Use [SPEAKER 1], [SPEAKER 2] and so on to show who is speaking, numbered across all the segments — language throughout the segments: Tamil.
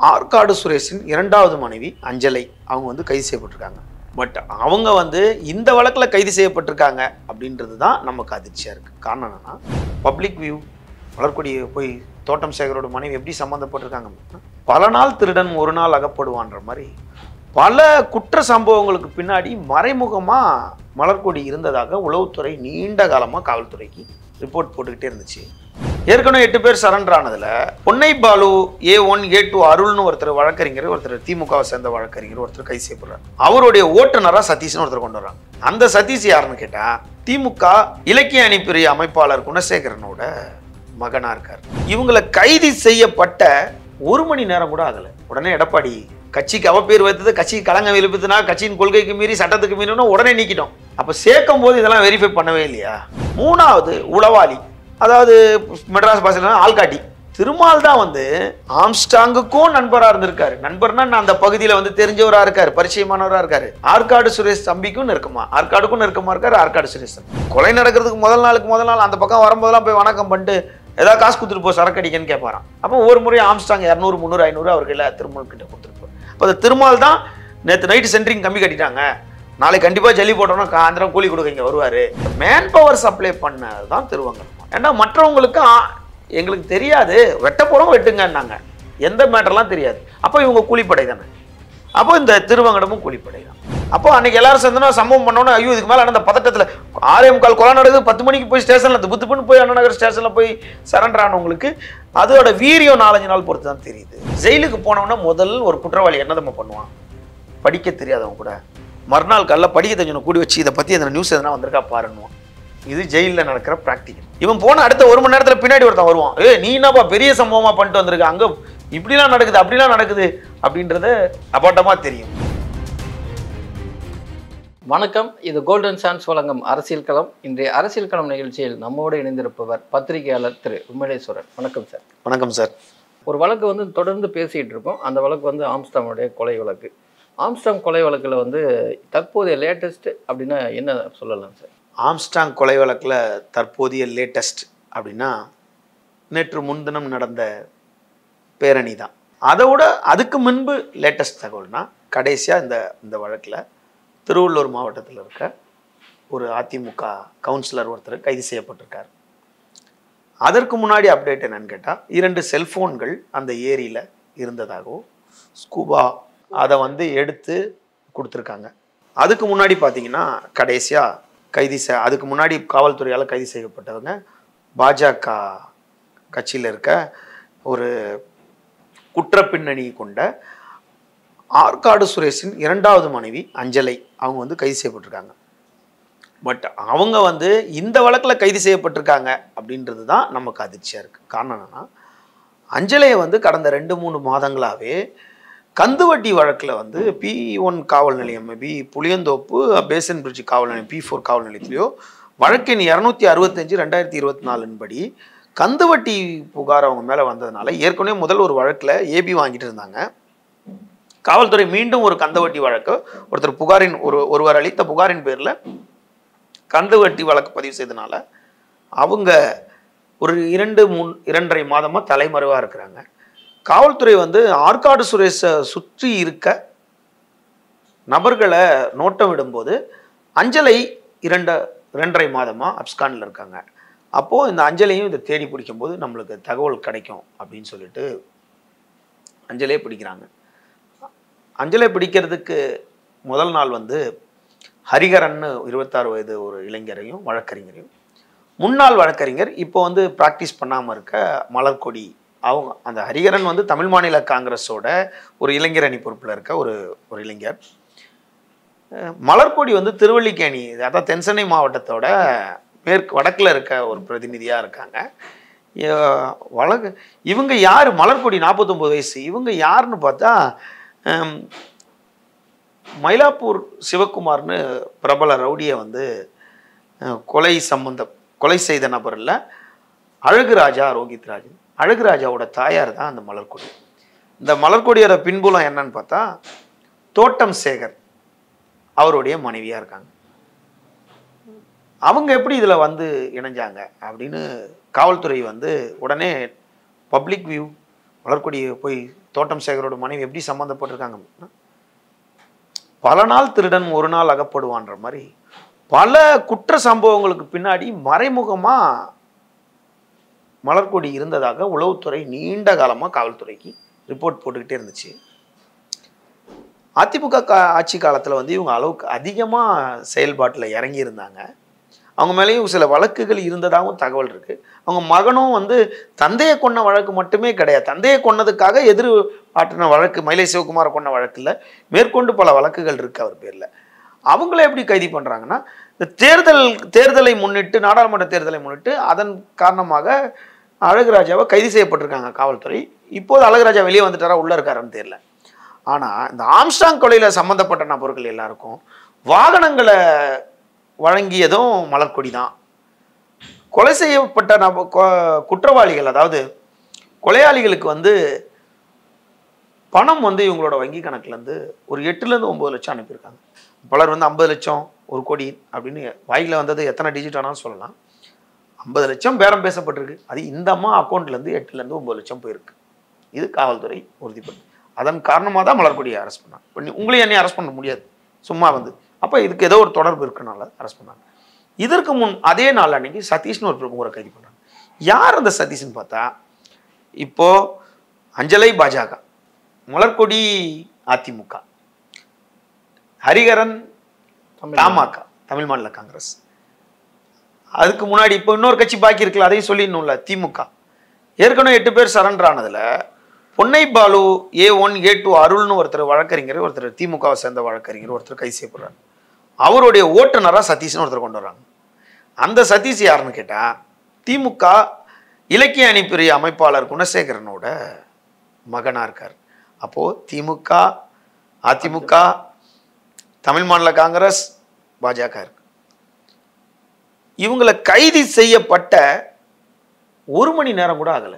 [SPEAKER 1] ஆற்காடு சுரேஷின் இரண்டாவது மனைவி அஞ்சலை அவங்க வந்து கைது செய்யப்பட்டிருக்காங்க. பட் அவங்க வந்து இந்த வழக்கில் கைது செய்யப்பட்டிருக்காங்க அப்படின்றது தான் நமக்கு அதிர்ச்சியாக இருக்குது. காரணம் என்னன்னா, பப்ளிக் வியூ மலர்கொடி போய் தோட்டம் சேகரோட மனைவி எப்படி சம்மந்தப்பட்டிருக்காங்க, பல நாள் திருடன் ஒரு நாள் அகப்படுவான்ற மாதிரி பல குற்ற சம்பவங்களுக்கு பின்னாடி மறைமுகமாக மலர்கொடி இருந்ததாக உளவுத்துறை நீண்ட காலமாக காவல்துறைக்கு ரிப்போர்ட் போட்டுக்கிட்டே இருந்துச்சு. ஏற்கனவே 8 பேர் சரண்டர் ஆனதுல பொன்னை பாலு A1 A2 அருள்னு ஒருத்தர் வழக்கறிஞர், ஒருத்தர் திமுகவை சேர்ந்த வழக்கறிஞர் ஒருத்தர் கைது செய்யப்படுறார். அவருடைய ஓட்டுநரா சதீஷ்னு ஒருத்தர் கொண்டு வர்றாங்க. அந்த சதீஷ் யாருன்னு கேட்டா திமுக இலக்கிய அணிப்பிரிவு அமைப்பாளர் குணசேகரனோட மகனா இருக்கார். இவங்களை கைது செய்யப்பட்ட 1 மணி நேரம் கூட ஆகல, உடனே எடப்பாடி கட்சிக்கு அவப்பேர் வைத்தது, கட்சிக்கு களங்கம் எழுப்புதுனா, கட்சியின் கொள்கைக்கு மீறி சட்டத்துக்கு மீறினா உடனே நீக்கிட்டோம். அப்ப சேர்க்கும் போது இதெல்லாம் வெரிஃபை பண்ணவே இல்லையா? 3வது உளவாளி, அதாவது மெட்ராஸ் பாஷையில ஆள்காட்டி திருமால் தான் வந்து ஆம்ஸ்டாங்குக்கும் நண்பரா இருந்திருக்காரு. நண்பர்னா அந்த பகுதியில வந்து தெரிஞ்சவரா இருக்காரு, பரிச்சயமானவரா இருக்காரு. ஆற்காடு சுரேஷ் தம்பிக்கும் நெருக்கமா, ஆற்காடுக்கும் நெருக்கமா இருக்காரு. ஆற்காடு சுரேஷ் கொலை நடக்கிறதுக்கு முதல் நாள் அந்த பக்கம் வரும்போதெல்லாம் போய் வணக்கம் பண்ணிட்டு ஏதாவது காசு கொடுத்துட்டு போ சரக்கு அடிக்கன்னு கேட்பாராம். அப்போ ஒவ்வொரு முறையும் ஆம்ஸ்டாங் 200 300 500 அவருக்கு எல்லாம் திருமால் கிட்ட கொடுத்துருப்பார். அப்போ அந்த திருமால் தான் நேற்று நைட்டு சென்ட்ரிங் கம்மி கட்டிட்டாங்க, நாளைக்கு கண்டிப்பாக ஜல்லி போட்டோம்னா சாயந்தரம் கூலி கொடுக்க இங்கே வருவார், மேன் பவர் சப்ளை பண்ணது தான் திருவங்கடம். ஏன்னா மற்றவங்களுக்கு எங்களுக்கு தெரியாது, வெட்ட போகிறோம் வெட்டுங்கன்னாங்க, எந்த மேட்டர்லாம் தெரியாது. அப்போ இவங்க கூலிப்படை தானே, அப்போ இந்த திருவங்கடமும் கூலிப்படை தான். அப்போ அன்னைக்கு எல்லாரும் சேர்ந்தோன்னா சம்பவம் பண்ணோன்னா ஐயோ இதுக்கு மேலே அந்த பதட்டத்தில் 6:45 கொலை நடக்குது, 10 மணிக்கு போய் ஸ்டேஷனில் புத்துப்புன்னு போய் அண்ணா நகர் ஸ்டேஷனில் போய் சரண்டர் ஆனவங்களுக்கு அதோட வீரியம் 4-5 நாள் பொறுத்து தான் தெரியுது. ஜெயிலுக்கு போனோம்னா முதல் ஒரு குற்றவாளி என்னதம்மா பண்ணுவான், படிக்க தெரியாதவங்க கூட மறுநாள் காலைல படிக்க தெரிஞ்சவனை கூடி வச்சு இதை பற்றி அந்த நியூஸ் எதனா வந்திருக்கா பாருன்னுவான். இது ஜெயிலில் நடக்கிற ப்ராக்டிக்கல். இவன் போன அடுத்த 1 மணி நேரத்தில் பின்னாடி ஒருத்தன் வருவான், நீ என்னப்பா பெரிய சம்பவமாக பண்ணிட்டு வந்திருக்க, அங்கே இப்படிலாம் நடக்குது அப்படிலாம் நடக்குது அப்படின்றத அபாட்டமாக தெரியும்.
[SPEAKER 2] வணக்கம், இது கோல்டன் சான்ஸ் வழங்கும் அரசியல் களம். இன்றைய அரசியல் களம் நிகழ்ச்சியில் நம்மோடு இணைந்திருப்பவர் பத்திரிகையாளர் திரு உமேஸ்வரன். வணக்கம் சார்.
[SPEAKER 1] வணக்கம் சார்.
[SPEAKER 2] ஒரு வழக்கு வந்து தொடர்ந்து பேசிகிட்டு இருக்கோம். அந்த வழக்கு வந்து ஆம்ஸ்டாங்குடைய கொலை வழக்கு. ஆம்ஸ்டாங் கொலை வழக்கில் வந்து தற்போதைய லேட்டஸ்ட் அப்படின்னா என்ன சொல்லலாம் சார்?
[SPEAKER 1] ஆம்ஸ்டாங் கொலை வழக்கில் தற்போதைய லேட்டஸ்ட் அப்படின்னா நேற்று முன்தினம் நடந்த பேரணி தான். அதை விட அதுக்கு முன்பு லேட்டஸ்ட் தகவல்னா கடைசியாக இந்த வழக்கில் திருவள்ளூர் மாவட்டத்தில் இருக்க ஒரு அதிமுக கவுன்சிலர் ஒருத்தர் கைது செய்யப்பட்டிருக்கார். அதற்கு முன்னாடி அப்டேட் என்னன்னு கேட்டால் 2 செல்ஃபோன்கள் அந்த ஏரியில் இருந்ததாகவும் ஸ்கூபா அதை வந்து எடுத்து கொடுத்துருக்காங்க. அதுக்கு முன்னாடி பார்த்தீங்கன்னா கடைசியாக அதுக்கு முன்னாடி காவல்துறையால் கைது செய்யப்பட்டவங்க பாஜக கட்சியில் இருக்க ஒரு குற்ற பின்னணி கொண்ட ஆற்காடு சுரேஷின் 2வது மனைவி அஞ்சலை அவங்க வந்து கைது செய்யப்பட்டிருக்காங்க. பட் அவங்க வந்து இந்த வழக்கில் கைது செய்யப்பட்டிருக்காங்க அப்படின்றது தான் நமக்கு அதிர்ச்சியாக இருக்குது. காரணம் என்னன்னா, அஞ்சலையை வந்து கடந்த 2-3 மாதங்களாகவே கந்துவட்டி வழக்கில் வந்து P1 காவல் நிலையம், மேபி புளியந்தோப்பு பேசன் பிரிட்ஜ் காவல் நிலையம் P4 காவல் நிலையத்திலையோ வழக்கின் 265/2024 படி கந்துவட்டி புகார் அவங்க மேலே வந்ததுனால ஏற்கனவே முதல் ஒரு வழக்கில் AB வாங்கிட்டு இருந்தாங்க. காவல்துறை மீண்டும் ஒரு கந்துவட்டி வழக்கு ஒருத்தர் ஒருவர் அளித்த புகாரின் பேரில் கந்துவட்டி வழக்கு பதிவு செய்தனால அவங்க ஒரு 2-3 மாதமாக தலைமறைவாக இருக்கிறாங்க. காவல்துறை வந்து ஆற்காடு சுரேஷை சுற்றி இருக்க நபர்களை நோட்டம் விடும்போது அஞ்சலை 2.5 மாதமாக அப்ஸ்கானில் இருக்காங்க. அப்போது இந்த அஞ்சலையும் இதை தேடி பிடிக்கும்போது நம்மளுக்கு தகவல் கிடைக்கும் அப்படின்னு சொல்லிட்டு அஞ்சலையை பிடிக்கிறாங்க. அஞ்சலை பிடிக்கிறதுக்கு முதல் நாள் வந்து ஹரிகரன்னு 26 வயது ஒரு இளைஞரையும் வழக்கறிஞரையும், முன்னாள் வழக்கறிஞர் இப்போ வந்து ப்ராக்டிஸ் பண்ணாமல் இருக்க மலர்கொடி, அவங்க அந்த ஹரிகரன் வந்து தமிழ் மாநில காங்கிரஸோட ஒரு இளைஞர் அணி பொறுப்பில் இருக்க ஒரு இளைஞர். மலர்கொடி வந்து திருவல்லிக்கேணி, அதாவது தென்சென்னை மாவட்டத்தோட வடக்கில் இருக்க ஒரு பிரதிநிதியாக இருக்காங்க. இவங்க யார்? மலர்கொடி 49 வயசு. இவங்க யாருன்னு பார்த்தா மயிலாப்பூர் சிவகுமார்னு பிரபல ரவுடியை வந்து கொலை செய்த நபர் இல்லை, அழகுராஜா ரோஹித்ராஜன். அழகுராஜாவோட தாயார் தான் அந்த மலர்கொடி. இந்த மலர்கொடியோட பின்புலம் என்னன்னு பார்த்தா தோட்டம் சேகர் அவருடைய மனைவியாக இருக்காங்க. அவங்க எப்படி இதில் வந்து இணைஞ்சாங்க அப்படின்னு காவல்துறை வந்து உடனே பப்ளிக் வியூ மலர்கொடி போய் தோட்டம் சேகரோட மனைவி எப்படி சம்மந்தப்பட்டிருக்காங்க அப்படின்னா, பல நாள் திருடன் ஒரு நாள் அகப்படுவான்ற மாதிரி பல குற்ற சம்பவங்களுக்கு பின்னாடி மறைமுகமா மலர்கொடி இருந்ததாக உளவுத்துறை நீண்ட காலமா காவல்துறைக்கு ரிப்போர்ட் போட்டுக்கிட்டே இருந்துச்சு. அதிமுக ஆட்சி காலத்துல வந்து இவங்க அளவுக்கு அதிகமா செயல்பாட்டுல இறங்கி இருந்தாங்க. அவங்க மேலேயும் சில வழக்குகள் இருந்ததாகவும் தகவல் இருக்கு. அவங்க மகனும் வந்து தந்தையை கொன்ன வழக்கு மட்டுமே கிடையாது, தந்தையை கொன்னதுக்காக ஆற்றின வழக்கு, மயிலை சிவகுமாரை கொன்ன வழக்குல மேற்கொண்டு பல வழக்குகள் இருக்கு அவர் பேர்ல. அவங்கள எப்படி கைது பண்றாங்கன்னா, இந்த தேர்தலை முன்னிட்டு, நாடாளுமன்ற தேர்தலை முன்னிட்டு அதன் காரணமாக அழகுராஜாவை கைது செய்யப்பட்டிருக்காங்க காவல்துறை. இப்போது அழகுராஜா வெளியே வந்துட்டாரா உள்ள இருக்காருன்னு தெரியல. ஆனா இந்த ஆம்ஸ்ட்ராங் கொலையில சம்பந்தப்பட்ட நபர்கள் எல்லாருக்கும் வாகனங்களை வழங்கியதும் மலர்கொடி தான். கொலை செய்யப்பட்ட குற்றவாளிகள், அதாவது கொலையாளிகளுக்கு வந்து பணம் வந்து இவங்களோட வங்கி கணக்குல இருந்து ஒரு 8 to 9 லட்சம் அனுப்பியிருக்காங்க. பலர் வந்து 50 லட்சம் 1 கோடி அப்படின்னு வாயில வந்தது எத்தனை டிஜிட் ஆனாலும் சொல்லலாம். 50 லட்சம் பேரம் பேசப்பட்டிருக்கு. அது இந்த அம்மா அக்கௌண்ட்ல இருந்து 8 to 9 லட்சம் போயிருக்கு. இது காவல்துறை உறுதிப்படுத்தி. அதன் காரணமாக தான் மலர்கொடியை அரெஸ்ட் பண்ணாங்க. உங்களையும் என்னையும் அரெஸ்ட் பண்ண முடியாது சும்மா வந்து. அப்போ இதுக்கு ஏதோ ஒரு தொடர்பு இருக்குனால அரெஸ்ட் பண்ணாங்க. இதற்கு முன் அதே நாள் அன்னைக்கு சதீஷ்னு ஒரு பிரமுகரை கைது பண்ணாங்க. யார் அந்த சதீஷ்னு பார்த்தா, இப்போ அஞ்சலை பாஜக, மலர்கொடி அதிமுக, ஹரிகரன் தமாக தமிழ் மாநில காங்கிரஸ், அதுக்கு முன்னாடி இப்போ இன்னொரு கட்சி பாக்கி இருக்குல்ல, அதையும் சொல்லிடணும்ல, திமுக. ஏற்கனவே 8 பேர் சரண்டர் ஆனதுல பொன்னை பாலு A1 A2 அருள்னு ஒருத்தர் வழக்கறிஞர், ஒருத்தர் திமுகவை சேர்ந்த வழக்கறிஞர் ஒருத்தர் கைது செய்யப்படுறாரு. அவருடைய ஓட்டுநராக சதீஷ்னு ஒருத்தர் கொண்டு வர்றாங்க. அந்த சதீஷ் யாருன்னு கேட்டா, திமுக இலக்கிய அணிப்பிரிய அமைப்பாளர் குணசேகரனோட மகனா இருக்கார். அப்போ திமுக, அதிமுக, தமிழ் மாநில காங்கிரஸ், பாஜக இருக்கு. இவங்களை கைது செய்யப்பட்ட 1 மணி நேரம் கூட ஆகல,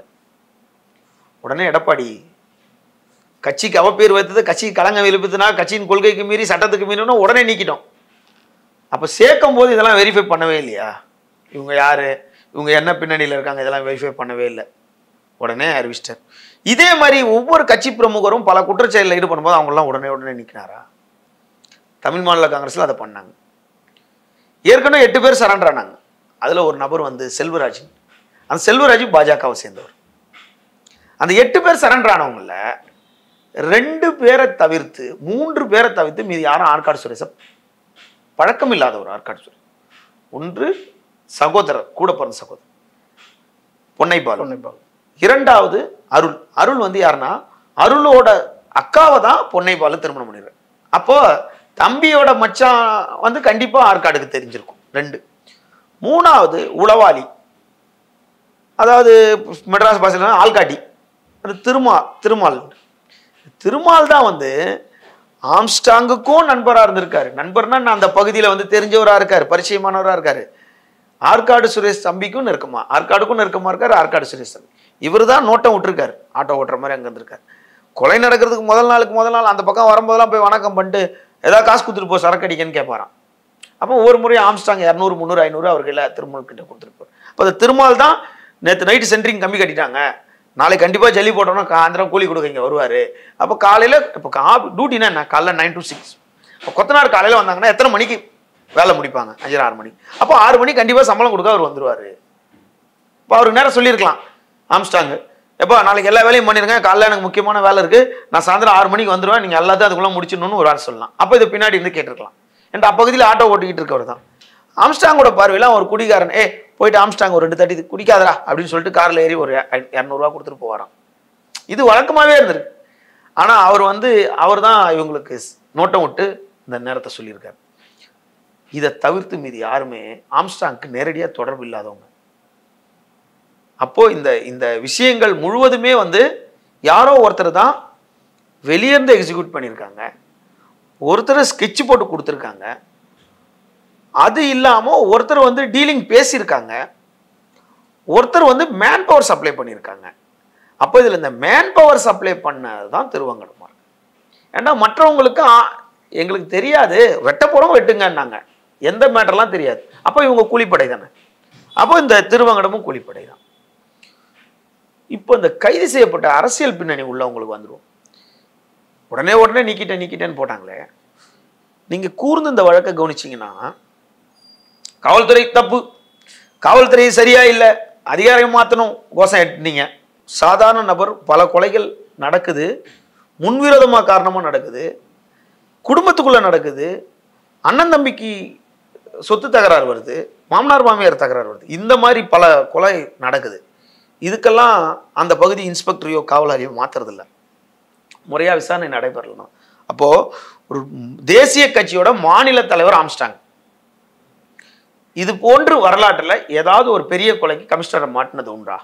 [SPEAKER 1] உடனே எடப்பாடி கட்சிக்கு அவப்பேர் வைத்தது, கட்சிக்கு களங்கம் எழுப்புதுனா, கட்சியின் கொள்கைக்கு மீறி சட்டத்துக்கு மீறினா உடனே நீக்கிட்டோம். அப்போ சேர்க்கும் போது இதெல்லாம் வெரிஃபை பண்ணவே இல்லையா? இவங்க யாரு, இவங்க என்ன பின்னணியில் இருக்காங்க, இதெல்லாம் வெரிஃபை பண்ணவே இல்லை, உடனே அறிவிச்சிட்டார். இதே மாதிரி ஒவ்வொரு கட்சி பிரமுகரும் பல குற்றச்செயலில் ஈடுபடும் போது அவங்களாம் உடனே நீக்கினாரா? தமிழ் மாநில காங்கிரஸில் அதை பண்ணாங்க. ஏற்கனவே 8 பேர் சரண்டர் ஆனாங்க. அதில் ஒரு நபர் வந்து செல்வராஜ். அந்த செல்வராஜ் பாஜகவை சேர்ந்தவர். அந்த 8 பேர் சரண்டர் ஆனவங்கள 2 பேரை தவிர்த்து 3 பேரை தவிர்த்து மீது யாரும் ஆற்காடு சுரேஷ பழக்கம் இல்லாதவர். ஆற்காடு சுரேஷ் ஒன்று சகோதரர், கூட பிறந்த சகோதரர் பொன்னை பாலு. இரண்டாவது அருள். அருள் வந்து யாருன்னா, அருளோட அக்காவை தான் பொன்னை பாலு திருமணம் பண்ணிடுறாரு. அப்போ தம்பியோட மச்சான் வந்து கண்டிப்பா ஆற்காடுக்கு தெரிஞ்சிருக்கும். 2. மூணாவது உளவாளி, அதாவது மெட்ராஸ் பாஷையில் ஆள்காட்டி, அது திருமால் தான் வந்து ஆம்ஸ்ட்ராங்குக்கும் நண்பராக இருந்திருக்காரு. நண்பர்னா அந்த பகுதியில் வந்து தெரிஞ்சவராக இருக்காரு, பரிச்சயமானவராக இருக்காரு. ஆற்காடு சுரேஷ் தம்பிக்கும் நெருக்கமா, ஆற்காடுக்கும் நெருக்கமா இருக்காரு ஆற்காடு சுரேஷ் தம்பி. இவர் தான் நோட்டம் விட்டுருக்காரு, ஆட்டோ ஓட்டுற மாதிரி அங்கே இருந்திருக்காரு. கொலை நடக்கிறதுக்கு முதல் நாள் அந்த பக்கம் வரும்போதெல்லாம் போய் வணக்கம் பண்ணிட்டு ஏதாவது காசு கொடுத்துட்டு போ சரக்கு அடிக்கன்னு கேட்பாராம். அப்போ ஒரு முறை ஆம்ஸ்ட்ராங் 200, 300, 500 அவர்கள் திருமால் கிட்ட கொடுத்துருப்பார். அப்போ அந்த திருமால் தான் நேற்று நைட்டு சென்ட்ரிங் கம்மி கட்டிட்டாங்க, நாளைக்கு கண்டிப்பாக ஜல்லி போட்டோம்னா சாயந்தரம் கூலி கொடுக்க இங்கே வருவார். அப்போ காலையில் இப்போ டியூட்டினா என்ன, காலைல 9 to 6. இப்போ கொத்தனார் காலையில் வந்தாங்கன்னா எத்தனை மணிக்கு வேலை முடிப்பாங்க? 5, 6 மணி. அப்போ 6 மணிக்கு கண்டிப்பாக சம்பளம் கொடுக்க அவர் வந்துடுவார். இப்போ அவருக்கு நேரம் சொல்லியிருக்கலாம் ஆம்ஸ்ட்ராங், எப்போ நாளைக்கு எல்லா வேலையும் பண்ணிருங்க, காலையில் எனக்கு முக்கியமான வேலை இருக்குது, நான் சாயந்தரம் 6 மணிக்கு வந்துடுவேன், நீங்கள் எல்லாத்தையும் அதுக்குள்ளே முடிச்சிடணும்னு ஒரு வேலை சொல்லலாம். அப்போ இது பின்னாடி இருந்து கேட்டிருக்கலாம். என்ற அப்பகுதியில் ஆட்டோ ஓட்டிக்கிட்டு இருக்கவர் தான் ஆம்ஸ்ட்ராங்கோட பார்வையெல்லாம் ஒரு குடிகாரன். போயிட்டு ஆம்ஸ்ட்ராங் ஒரு 2 தட்டி குடிக்காதரா அப்படின்னு சொல்லிட்டு காரில் ஏறி ஒரு 200 கொடுத்துட்டு போவாராம். இது வழக்கமாகவே இருந்திருக்கு. ஆனால் அவர் தான் இவங்களுக்கு நோட்டம் விட்டு இந்த நேரத்தை சொல்லியிருக்காரு. இதை தவிர்த்து மீது யாருமே ஆம்ஸ்ட்ராங்க்கு நேரடியாக தொடர்பு இல்லாதவங்க. அப்போ இந்த விஷயங்கள் முழுவதுமே யாரோ ஒருத்தர் தான் வெளியேருந்து எக்ஸிக்யூட் பண்ணியிருக்காங்க, ஒருத்தர் ஸ்கெட்ச் போட்டு கொடுத்துருக்காங்க, அது இல்லாமல் ஒருத்தர் டீலிங் பேசியிருக்காங்க, ஒருத்தர் மேன் பவர் சப்ளை பண்ணியிருக்காங்க. அப்போ இதில் இந்த மேன் பவர் சப்ளை பண்ணது தான் திருவங்கடமா இருக்கு. ஏன்னா மற்றவங்களுக்கு எங்களுக்கு தெரியாது, வெட்ட போகிறோம் வெட்டுங்கன்னாங்க, எந்த மேட்டர்லாம் தெரியாது. அப்போ இவங்க கூலிப்படை தானே, அப்போ இந்த திருவங்கடமும் கூலிப்படை தான். இப்போ இந்த கைது செய்யப்பட்ட அரசியல் பின்னணி உள்ளவங்களுக்கு வந்துடும். உடனே நீக்கிட்டேன்னு போட்டாங்களே. நீங்க கூர்ந்து இந்த வழக்கை கவனிச்சிங்கன்னா, காவல்துறை தப்பு, காவல்துறை சரியா இல்லை, அதிகாரம் மாற்றணும் கோஷம் எட்டினீங்க. சாதாரண நபர் பல கொலைகள் நடக்குது, முன்விரோதமாக காரணமாக நடக்குது, குடும்பத்துக்குள்ளே நடக்குது, அண்ணன் தம்பிக்கு சொத்து தகராறு வருது, மாமனார் மாமியார் தகராறு வருது, இந்த மாதிரி பல கொலை நடக்குது. இதுக்கெல்லாம் அந்த பகுதி இன்ஸ்பெக்டரையோ காவலாரியோ மாற்றுறதில்ல, முறையாக விசாரணை நடைபெறலாம். அப்போது ஒரு தேசிய கட்சியோட மாநில தலைவர் ஆம்ஸ்டாங் இது போன்று வரலாற்றில் ஏதாவது ஒரு பெரிய கொலைக்கு கமிஷனரை மாட்டினது உண்டா?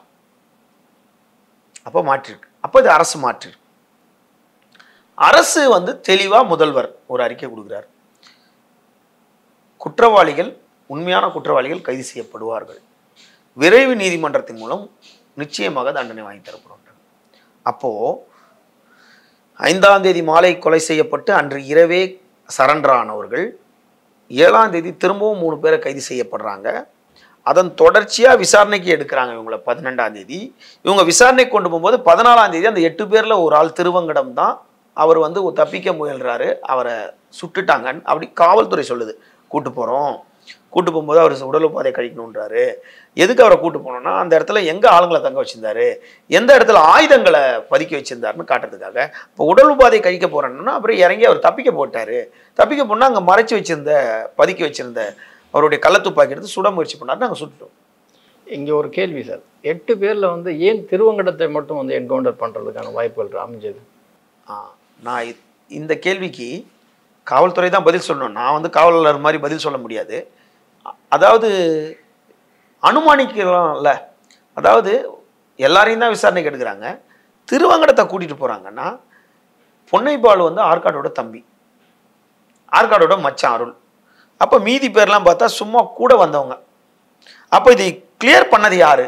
[SPEAKER 1] அப்போ மாற்றிருக்கு. அப்போ இது அரசு மாற்றிருக்கு. அரசு தெளிவாக முதல்வர் ஒரு அறிக்கை கொடுக்குறார். குற்றவாளிகள், உண்மையான குற்றவாளிகள் கைது செய்யப்படுவார்கள், விரைவு நீதிமன்றத்தின் மூலம் நிச்சயமாக தண்டனை வாங்கி தரப்படும். அப்போது 5ஆம் தேதி மாலை கொலை செய்யப்பட்டு அன்று இரவே சரண்டர் ஆனவர்கள் 7ஆம் தேதி திரும்பவும் 3 பேரை கைது செய்யப்படுறாங்க. அதன் தொடர்ச்சியாக விசாரணைக்கு எடுக்கிறாங்க இவங்களை. 12ஆம் தேதி இவங்க விசாரணை கொண்டு போகும்போது 14ஆம் தேதி அந்த 8 பேரில் ஒரு ஆள் திருவங்கடம் தான். அவர் தப்பிக்க முயல்றாரு, அவரை சுட்டுட்டாங்க அப்படி காவல்துறை சொல்லுது. கூட்டு போகும்போது அவர் உடல் உபாதை கழிக்கணுன்றாரு. எதுக்கு அவரை கூட்டு போனோம்னா, அந்த இடத்துல எங்கே ஆளுங்களை தங்க வச்சிருந்தாரு, எந்த இடத்துல ஆயுதங்களை பதுக்கி வச்சிருந்தாருன்னு காட்டுறதுக்காக. இப்போ உடல் உபாதை கழிக்க போகிறேன்னா அப்புறம் இறங்கி அவர் தப்பிக்க போனால் அங்கே மறைச்சி வச்சிருந்த பதுக்கி வச்சிருந்த அவருடைய கள்ளத்துப்பாக்கி எடுத்து சுட முயற்சி பண்ணார். நாங்கள் சுட்டுட்டோம்.
[SPEAKER 2] இங்கே ஒரு கேள்வி சார், 8 பேரில் ஏன் திருவங்கடத்தை மட்டும் என்கவுண்டர் பண்ணுறதுக்கான வாய்ப்புகள் அமைஞ்சது?
[SPEAKER 1] நான் இந்த கேள்விக்கு காவல்துறை தான் பதில் சொல்லணும். நான் காவலர் மாதிரி பதில் சொல்ல முடியாது. அதாவது அனுமானிக்கலாம்ல. அதாவது எல்லாரையும் தான் விசாரணைக்கு எடுக்கிறாங்க. திருவங்கடத்தை கூட்டிகிட்டு போகிறாங்கன்னா, பொன்னைபாலு ஆற்காடோட தம்பி, ஆற்காடோட மச்சான் அருள். அப்போ மீதி பேர்லாம் பார்த்தா சும்மா கூட வந்தவங்க. அப்போ இதை கிளியர் பண்ணது யாரு?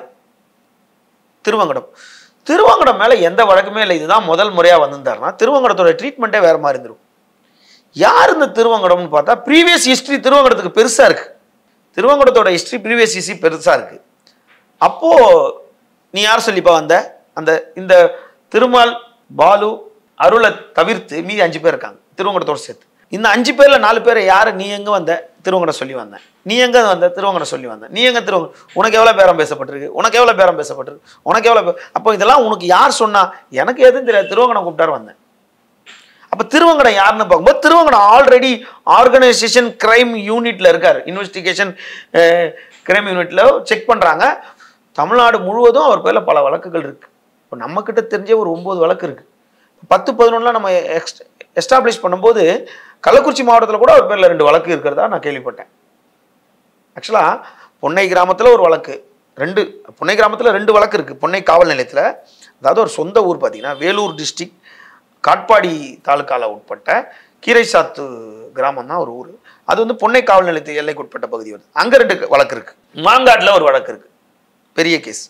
[SPEAKER 1] திருவங்கடம் மேலே எந்த வழக்குமே இல்லை. இதுதான் முதல் முறையாக வந்திருந்தாருன்னா திருவங்கடத்தோட ட்ரீட்மெண்ட்டே வேறு மாதிரி இருந்துடும். யார் இந்த திருவங்கடம்னு பார்த்தா ப்ரீவியஸ் ஹிஸ்ட்ரி திருவங்கடத்துக்கு பெருசாக இருக்குது. திருவங்கடத்தோட ஹிஸ்ட்ரி ப்ரீவியஸ் ஹிஸ்ட்ரி பெருசாக இருக்குது. அப்போது நீ யார் சொல்லிப்பா வந்த? இந்த திருமால், பாலு, அருளை தவிர்த்து மீதி 5 பேர் இருக்காங்க திருவங்கடத்தோடு சேர்த்து. இந்த 5 பேரில் 4 பேரை யார்? நீ எங்கே வந்த? திருவங்கடம் சொல்லி வந்தேன். நீ எங்கே வந்த? திருவங்கடம் சொல்லி வந்தேன். நீ எங்கே உனக்கு எவ்வளோ பேரம் பேசப்பட்டிருக்கு? உனக்கு எவ்வளோ அப்போ இதெல்லாம் உனக்கு யார் சொன்னா? எனக்கு எதுவும் தெரியாது, திருவங்கடம் கூப்பிட்டாரு வந்தேன். அப்போ திருவங்கடம் யாருன்னு பார்க்கும்போது திருவங்கடம் ஆல்ரெடி ஆர்கனைசேஷன் கிரைம் யூனிட்ல இருக்கார். இன்வெஸ்டிகேஷன் கிரைம் யூனிட்ல செக் பண்ணுறாங்க. தமிழ்நாடு முழுவதும் அவர் பேரில் பல வழக்குகள் இருக்கு. இப்போ நம்ம கிட்ட தெரிஞ்ச ஒரு 9 வழக்கு இருக்கு. 10-11 நம்ம எஸ்டாப்ளிஷ் பண்ணும்போது கள்ளக்குறிச்சி மாவட்டத்தில் கூட அவர் பேரில் 2 வழக்கு இருக்கிறதா நான் கேள்விப்பட்டேன். ஆக்சுவலாக பொன்னை கிராமத்தில் ஒரு வழக்கு, பொன்னை கிராமத்தில் 2 வழக்கு இருக்குது. பொன்னை காவல் நிலையத்தில், அதாவது ஒரு சொந்த ஊர் பார்த்தீங்கன்னா வேலூர் டிஸ்ட்ரிக்ட் காட்பாடி தாலுக்காவில் உட்பட்ட கீரைசாத்து கிராமம் தான் ஒரு ஊர். அது பொன்னை காவல் நிலையத்து எல்லைக்கு உட்பட்ட பகுதி வருது. அங்கே 2 வழக்கு இருக்குது. மாங்காட்டில் ஒரு வழக்கு இருக்குது, பெரிய கேஸ்.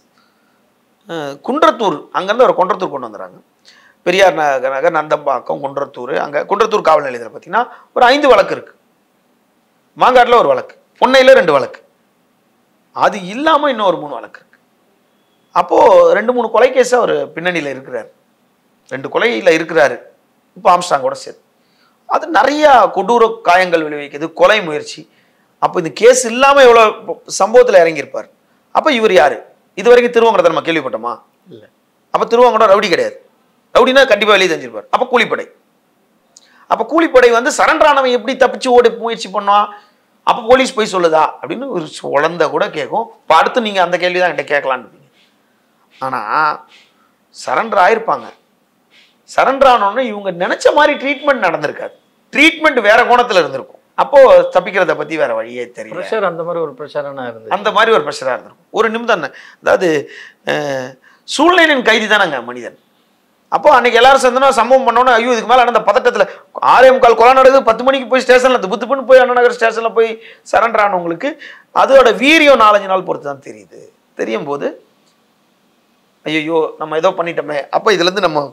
[SPEAKER 1] குன்றத்தூர், அங்கேருந்து ஒரு குன்றத்தூர் கொண்டு வந்துடுறாங்க. பெரியார் நகர், நந்தம்பாக்கம், குன்றத்தூர். அங்கே குன்றத்தூர் காவல் நிலையத்தில் பார்த்தீங்கன்னா ஒரு 5 வழக்கு இருக்குது. மாங்காட்டில் ஒரு வழக்கு, பொன்னையில் 2 வழக்கு, அது இல்லாமல் இன்னும் ஒரு 3 வழக்கு இருக்குது. அப்போது 2-3 கொலை கேஸை அவர் பின்னணியில் இருக்கிறார். 2 கொலையில் இருக்கிறாரு. இப்போ ஆம்ஸ்டாங்கோட சேர்த்து அது நிறையா கொடூர காயங்கள் விளைவிக்குது, கொலை முயற்சி. அப்போ இந்த கேஸ் இல்லாமல் எவ்வளோ சம்பவத்தில் இறங்கியிருப்பார். அப்போ இவர் யார்? இது வரைக்கும் திருவங்கடத்தை நம்ம கேள்விப்பட்டோமா? இல்லை. அப்போ திருவங்கடம் ரவுடி கிடையாது. ரவுடினா கண்டிப்பாக வெளியே தெரிஞ்சிருப்பார். அப்போ கூலிப்படை. அப்போ கூலிப்படை சரண்டர் ஆனவன் எப்படி தப்பிச்சு ஓடி முயற்சி பண்ணுவான்? அப்போ போலீஸ் போய் சொல்லுதா அப்படின்னு ஒரு உழந்த கூட கேட்கும். இப்போ அடுத்து நீங்கள் அந்த கேள்வி தான் என்கிட்ட கேட்கலான்னு இருப்பீங்க. ஆனால் சரண்டர் ஆயிருப்பாங்க. சரண்டர் ஆனோன்னு இவங்க நினைச்ச மாதிரி ட்ரீட்மெண்ட் நடந்திருக்காது. ட்ரீட்மெண்ட் வேற கோணத்தில் இருந்திருக்கும். அப்போ தப்பிக்கிறத பற்றி வேற வழியே தெரியல.
[SPEAKER 2] அந்த மாதிரி ஒரு ப்ரெஷராக இருந்தது.
[SPEAKER 1] அந்த மாதிரி ஒரு ப்ரெஷராக இருந்திருக்கும். ஒரு நிமிடம், அதாவது சூழ்நிலையின் கைதி தானங்க மனிதன். அப்போ அன்னைக்கு எல்லாரும் சேர்ந்தோன்னா சம்பவம் பண்ணோன்னா, ஐயோ இதுக்கு மேலே நடந்த பதட்டத்தில் 6:45 கொலை நடக்குது, 10 மணிக்கு போய் ஸ்டேஷனில் புத்துப்புன்னு போய் அண்ணா நகர் ஸ்டேஷனில் போய் சரண்டர் ஆனவங்களுக்கு அதோட வீரியம் 4-5 நாள் பொறுத்து தான் தெரியுது. தெரியும் போது ஐயோ நம்ம ஏதோ பண்ணிட்டோமே, அப்போ இதுலேருந்து நம்ம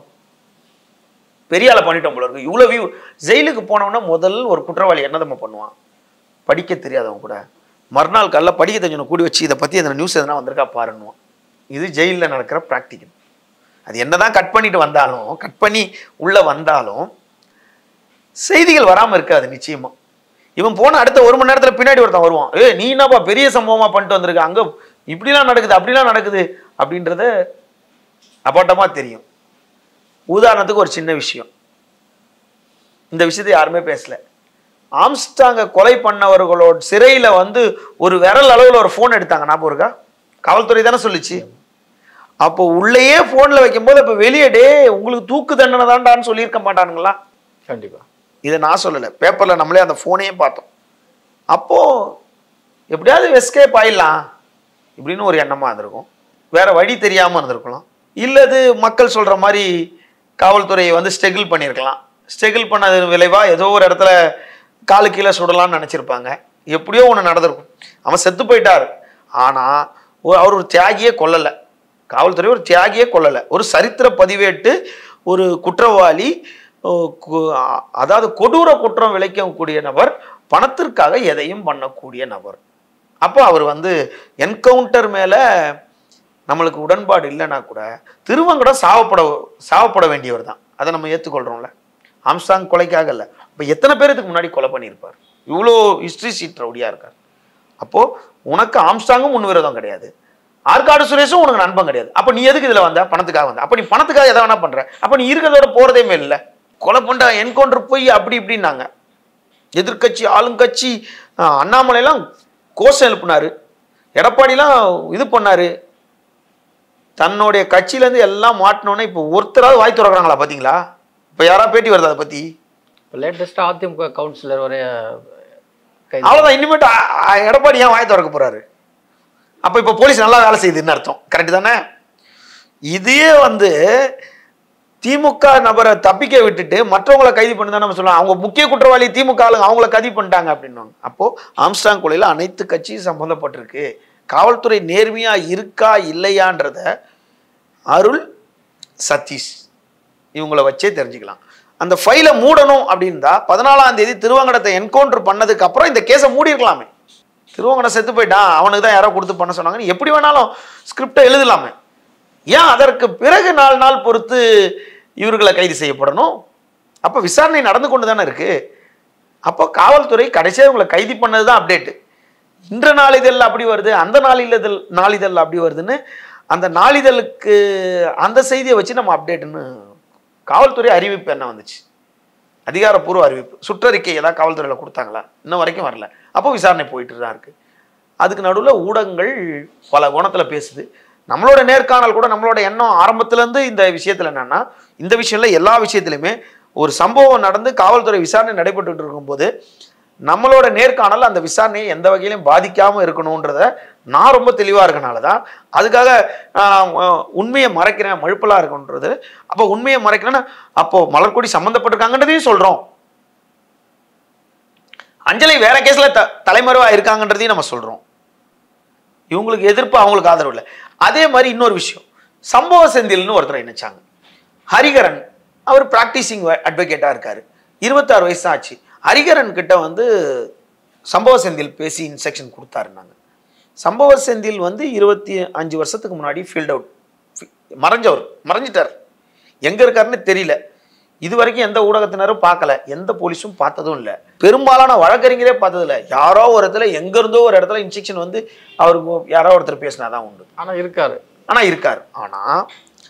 [SPEAKER 1] பெரிய ஆளை பண்ணிட்டோம் போல இருக்கு. இவ்வளோ வியூ. ஜெயிலுக்கு போனோம்னா முதல் ஒரு குற்றவாளி என்ன நம்ம பண்ணுவான்? படிக்க தெரியாதவங்க கூட மறுநாள் காலைல படிக்க தெரிஞ்சவனை கூடி வச்சு இதை பற்றி எதனா நியூஸ் எதனா வந்திருக்கா பாருன்னுவான். இது ஜெயிலில் நடக்கிற ப்ராக்டிக்கல். அது என்னதான் கட் பண்ணிட்டு வந்தாலும், கட் பண்ணி உள்ளே வந்தாலும் செய்திகள் வராமல் இருக்காது நிச்சயமாக. இவன் போன அடுத்த 1 மணி நேரத்தில் பின்னாடி ஒருத்தன் வருவான், நீ என்னப்பா பெரிய சம்பவமாக பண்ணிட்டு வந்திருக்க, அங்கே இப்படிலாம் நடக்குது அப்படிலாம் நடக்குது அப்படின்றத அப்பட்டமாக தெரியும். உதாரணத்துக்கு ஒரு சின்ன விஷயம், இந்த விஷயத்தை யாருமே பேசல. ஆம்ஸ்ட்ராங்கை கொலை பண்ணவர்களோட சிறையில் வந்து ஒரு விரல் அளவில் ஒரு ஃபோன் எடுத்தாங்க, ஞாபகம் இருக்கா? காவல்துறை தானே சொல்லிச்சு. அப்போ உள்ளேயே ஃபோனில் வைக்கும்போது இப்போ வெளியே உங்களுக்கு தூக்கு தண்டனை தான்டான்னு சொல்லியிருக்க மாட்டானுங்களா?
[SPEAKER 2] கண்டிப்பாக.
[SPEAKER 1] இதை நான் சொல்லலை, பேப்பரில் நம்மளே அந்த ஃபோனையே பார்த்தோம். அப்போது எப்படியாவது எஸ்கேப் ஆயிடலாம் இப்படின்னு ஒரு எண்ணமாக இருந்திருக்கும், வேறு வழி தெரியாமல் இருந்திருக்கலாம். இல்லது மக்கள் சொல்கிற மாதிரி காவல்துறையை வந்து ஸ்ட்ரகிள் பண்ணியிருக்கலாம். ஸ்ட்ரகிள் பண்ணது விளைவாக ஏதோ ஒரு இடத்துல காலு கீழே சுடலான்னு நினச்சிருப்பாங்க. எப்படியோ ஒன்று நடந்திருக்கும். அவன் செத்து போயிட்டார், ஆனால் அவர் ஒரு தியாகியே கொல்லலை, காவல்துறை ஒரு தியாகியே கொல்லலை. ஒரு சரித்திர பதிவேட்டு ஒரு குற்றவாளி, அதாவது கொடூர குற்றம் விளைக்கக்கூடிய நபர், பணத்திற்காக எதையும் பண்ணக்கூடிய நபர். அப்போ அவர் வந்து என்கவுண்டர் மேலே நம்மளுக்கு உடன்பாடு இல்லைன்னா கூட திருவங்கடம் சாவப்பட வேண்டியவர் தான், அதை நம்ம ஏற்றுக்கொள்கிறோம்ல. ஆம்ஸ்ட்ராங் கொலைக்காக இல்லை, இப்போ எத்தனை பேருக்கு முன்னாடி கொலை பண்ணியிருப்பார், இவ்வளோ ஹிஸ்ட்ரி சீட் ரவுடியாக இருக்கார். அப்போது உனக்கு ஆம்ஸ்ட்ராங்கும் முன்விரோதம் கிடையாது, ஆற்காடு சுரேஷும் உனக்கு நண்பன் கிடையாது. அப்போ நீ எதுக்கு இதில் வந்த? பணத்துக்காக வந்த. அப்போ நீ பணத்துக்காக எதை வேணா பண்ணுற, அப்போ நீ இருக்கிறதோட போகிறதே மேல் இல்லை. கொலை பண்ணுற என்கவுண்டர் போய் அப்படி இப்படின்னாங்க. எதிர்கட்சி ஆளுங்கட்சி அண்ணாமலையெல்லாம் கோஷம் எழுப்பினார், எடப்பாடிலாம் இது பண்ணார். தன்னுடைய கட்சியிலேருந்து எல்லாம் மாட்டினோன்னே இப்போ ஒருத்தராவது வாய் திறக்கிறாங்களா பார்த்தீங்களா? இப்போ யாராவது பேட்டி வருது அதை பற்றி?
[SPEAKER 2] இப்போ லேட்டஸ்ட்டாக அதிமுக கவுன்சிலர் வரைய
[SPEAKER 1] அவ்வளோதான். இனிமேட்டு எடப்பாடி ஏன் வாய் திறக்க போகிறாரு? அப்போ இப்போ போலீஸ் நல்லா வேலை செய்யுதுன்னு அர்த்தம், கரெக்டு தானே? இதே வந்து திமுக நபரை தப்பிக்க விட்டுட்டு மற்றவங்களை கைது பண்ணி தான் நம்ம சொல்லலாம். அவங்க முக்கிய குற்றவாளி திமுக ஆளுங்க, அவங்கள கைது பண்ணிட்டாங்க அப்படின்வாங்க. அப்போது ஆம்ஸ்ட்ராங் கொலையில் அனைத்து கட்சியும் சம்மந்தப்பட்டிருக்கு. காவல்துறை நேர்மையாக இருக்கா இல்லையான்றத அருள், சதீஷ் இவங்களை வச்சே தெரிஞ்சுக்கலாம். அந்த ஃபைலை மூடணும் அப்படின்னா 14ஆம் தேதி திருவங்கடத்தை என்கவுண்டர் பண்ணதுக்கு அப்புறம் இந்த கேஸை மூடிருக்கலாமே. திருவங்கடம் செத்து போயிட்டான், அவனுக்கு தான் யாரோ கொடுத்து பண்ண சொன்னாங்கன்னு எப்படி வேணாலும் ஸ்கிரிப்டை எழுதலாமே. ஏன் அதற்கு பிறகு 4 நாள் பொறுத்து இவர்களை கைது செய்யப்படணும்? அப்போ விசாரணை நடந்து கொண்டு தானே இருக்கு. அப்போ காவல்துறை கடைசியாக இவங்களை கைது பண்ணது தான் அப்டேட்டு. இன்ற நாளிதழ் அப்படி வருது, அந்த நாளிதழ் அப்படி வருதுன்னு அந்த நாளிதழுக்கு அந்த செய்தியை வச்சு நம்ம அப்டேட்டுன்னு காவல்துறை அறிவிப்பு என்ன வந்துச்சு? அதிகாரப்பூர்வ அறிவிப்பு, சுற்றறிக்கை ஏதாவது காவல்துறையில் கொடுத்தாங்களா? இன்னும் வரைக்கும் வரல. அப்போ விசாரணை போயிட்டு தான் இருக்குது. அதுக்கு நடுவில் ஊடகங்கள் பல கோணத்தில் பேசுது. நம்மளோட நேர்காணல் கூட நம்மளோட எண்ணம் ஆரம்பத்துலேருந்து இந்த விஷயத்தில் என்னென்னா, இந்த விஷயத்தில் எல்லா விஷயத்துலையுமே ஒரு சம்பவம் நடந்து காவல்துறை விசாரணை நடைபெற்று இருக்கும்போது நம்மளோட நேர்காணல் அந்த விசாரணையை எந்த வகையிலையும் பாதிக்காமல் இருக்கணுன்றத நான் ரொம்ப தெளிவாக இருக்கனால தான் அதுக்காக உண்மையை மறைக்கிறேன், மழுப்பலாக இருக்குன்றது. அப்போ உண்மையை மறைக்கிறேன்னா அப்போது மலர்கொடி சம்மந்தப்பட்டிருக்காங்கன்றதையும் சொல்கிறோம். அஞ்சலி வேற கேஸில் தலைமறைவாக இருக்காங்கன்றதையும் நம்ம சொல்கிறோம். இவங்களுக்கு எதிர்ப்பு, அவங்களுக்கு ஆதரவு இல்லை. அதே மாதிரி இன்னொரு விஷயம், சம்பவ செந்தில்னு ஒருத்தரை நினைச்சாங்க. ஹரிகரன் அவர் ப்ராக்டிசிங் அட்வொகேட்டாக இருக்கார், 26 வயசு தான் ஆச்சு. ஹரிகரன் கிட்ட வந்து சம்பவ செந்தில் பேசி இன்ஸ்ட்ரக்ஷன் கொடுத்தாருனாங்க. சம்பவ செந்தில் வந்து 25 வருஷத்துக்கு முன்னாடி ஃபீல்ட் அவுட், மறைஞ்சிட்டார். எங்கே இருக்காருன்னு தெரியல. இது வரைக்கும் எந்த ஊடகத்தினரும் பார்க்கல, எந்த போலீஸும் பார்த்ததும் இல்லை, பெரும்பாலான வழக்கறிஞரே பார்த்ததில்ல. யாரோ ஒரு இடத்துல எங்கேருந்தோ ஒரு இடத்துல இன்ஸ்ட்ரக்ஷன் வந்து அவருக்கு யாரோ ஒருத்தர் பேசினாதான் உண்டு. ஆனால் இருக்கார். ஆனால்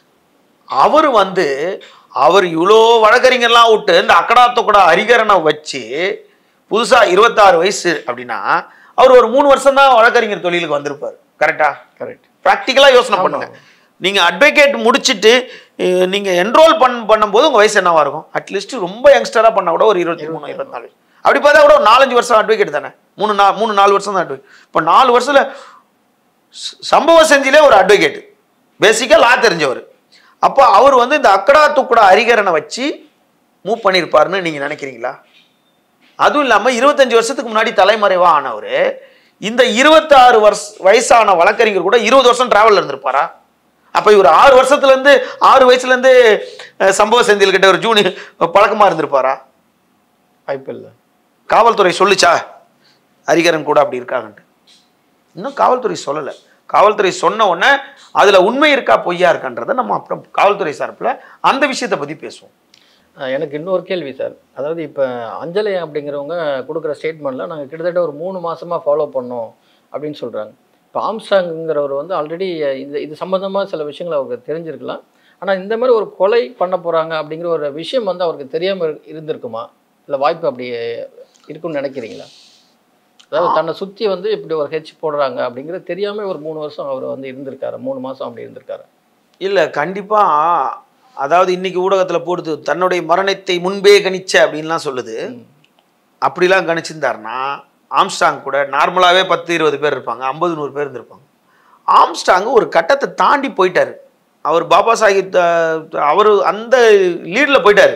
[SPEAKER 1] அவர் இவ்வளோ வழக்கறிஞர்லாம் விட்டு இந்த அக்கடாத்த கூட ஹரிகரனை வச்சு புதுசாக 26 வயசு அப்படின்னா அவர் ஒரு 3 வருஷம் தான் வழக்கறிஞர் தொழிலுக்கு வந்திருப்பார். கரெக்டா? கரெக்ட். ப்ராக்டிக்கலாக யோசனை பண்ணுங்க. நீங்கள் அட்வொகேட் முடிச்சுட்டு நீங்கள் என்ரோல் பண்ணும்போது உங்கள் வயசு என்னவா இருக்கும்? அட்லீஸ்ட் ரொம்ப யங்ஸ்டராக பண்ணால் கூட ஒரு 23, 24. அப்படி பார்த்தா கூட ஒரு 4-5 வருஷம் அட்வொகேட் தானே. 3-4 வருஷம் தான் அட்வொகேட். இப்போ 4 வருஷத்தில் சம்பவ செஞ்சிலே ஒரு அட்வொகேட், பேசிக்காக லா தெரிஞ்சவர். அப்போ அவர் வந்து இந்த அக்கடா துக்கடா ஹரிகரனை வச்சு மூவ் பண்ணியிருப்பாருன்னு நீங்கள் நினைக்கிறீங்களா? அதுவும் இல்லாமல் 25 வருஷத்துக்கு முன்னாடி தலைமறைவாக ஆனவர் இந்த 26 வயசான வழக்கறிஞர் கூட 20 வருஷம் டிராவலில் இருந்திருப்பாரா? அப்போ இவர் 6 வயசுலேருந்து சம்பவ செந்தில் கிட்ட ஒரு ஜூனியர் பழக்கமாக இருந்திருப்பாரா? வாய்ப்பு இல்லை. காவல்துறை சொல்லிச்சா ஹரிகரன் கூட அப்படி இருக்காங்கன்ட்டு? இன்னும் காவல்துறை சொல்லலை. காவல்துறை சொன்ன உடனே அதில் உண்மை இருக்கா பொய்யா இருக்கான்றதை நம்ம அப்புறம் காவல்துறை சார்பில் அந்த விஷயத்தை பற்றி பேசுவோம்.
[SPEAKER 2] எனக்கு இன்னொரு கேள்வி சார். அதாவது இப்போ அஞ்சலி அப்படிங்கிறவங்க கொடுக்குற ஸ்டேட்மெண்ட்டில் நாங்கள் கிட்டத்தட்ட ஒரு 3 மாதமாக ஃபாலோ பண்ணோம் அப்படின்னு சொல்கிறாங்க. இப்போ ஆம்ஸ்ட்ராங்கிறவர் வந்து ஆல்ரெடி இது சம்மந்தமாக சில விஷயங்கள் அவருக்கு தெரிஞ்சிருக்கலாம். ஆனால் இந்த மாதிரி ஒரு கொலை பண்ண போகிறாங்க அப்படிங்கிற ஒரு விஷயம் வந்து அவருக்கு தெரியாமல் இருந்திருக்குமா, இல்லை வாய்ப்பு அப்படி இருக்குன்னு நினைக்கிறீங்களா? அதாவது தன்னை சுற்றி வந்து இப்படி ஒரு ஹெச் போடுறாங்க அப்படிங்கிறது தெரியாமல் ஒரு 3 வருஷம் அவர் வந்து இருந்திருக்காரு, 3 மாதம் அப்படி இருந்திருக்காரு.
[SPEAKER 1] இல்லை கண்டிப்பாக. அதாவது இன்னைக்கு ஊடகத்தில் போடுது தன்னுடைய மரணத்தை முன்பே கணிச்ச அப்படின்லாம் சொல்லுது. அப்படிலாம் கணிச்சிருந்தாருன்னா ஆம்ஸ்ட்ராங் கூட நார்மலாகவே 10-20 பேர் இருப்பாங்க, 50-100 பேர் இருந்திருப்பாங்க. ஆம்ஸ்ட்ராங் ஒரு கட்டத்தை தாண்டி போயிட்டார். அவர் பாபா சாஹிப் அவர் அந்த லீடில் போயிட்டார்.